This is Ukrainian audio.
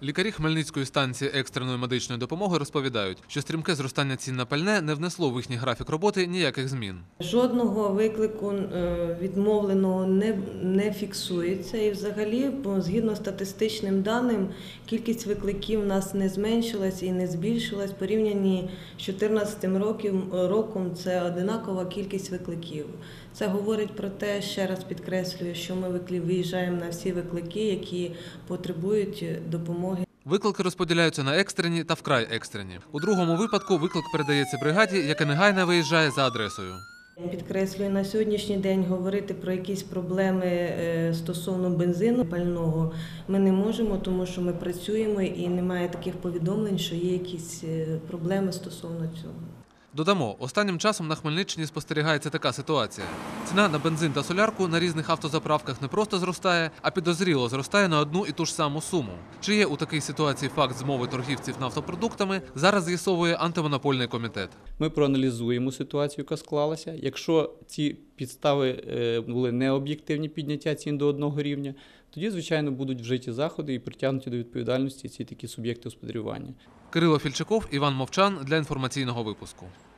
Лікарі Хмельницької станції екстреної медичної допомоги розповідають, що стрімке зростання цін на пальне не внесло в їхній графік роботи ніяких змін. Жодного виклику відмовленого не фіксується і взагалі, згідно статистичним даним, кількість викликів у нас не зменшилась і не збільшилась. Порівняно з 2014 роком це одинакова кількість викликів. Це говорить про те, ще раз підкреслюю, що ми виїжджаємо на всі виклики, які потребують допомоги. Виклики розподіляються на екстрені та вкрай екстрені. У другому випадку виклик передається бригаді, яка негайно виїжджає за адресою. Підкреслюю, на сьогоднішній день говорити про якісь проблеми стосовно бензину пального ми не можемо, тому що ми працюємо і немає таких повідомлень, що є якісь проблеми стосовно цього. Додамо, останнім часом на Хмельниччині спостерігається така ситуація. Ціна на бензин та солярку на різних автозаправках не просто зростає, а підозріло зростає на одну і ту ж саму суму. Чи є у такій ситуації факт змови торгівців нафтопродуктами, зараз з'ясовує антимонопольний комітет. Ми проаналізуємо ситуацію, яка склалася. Якщо ці підстави були необ'єктивні підняття цін до одного рівня, тоді, звичайно, будуть вжиті заходи і притягнуті до відповідальності ці такі суб'єкти господарювання. Кирило Фільчаков, Іван Мовчан для інформаційного випуску.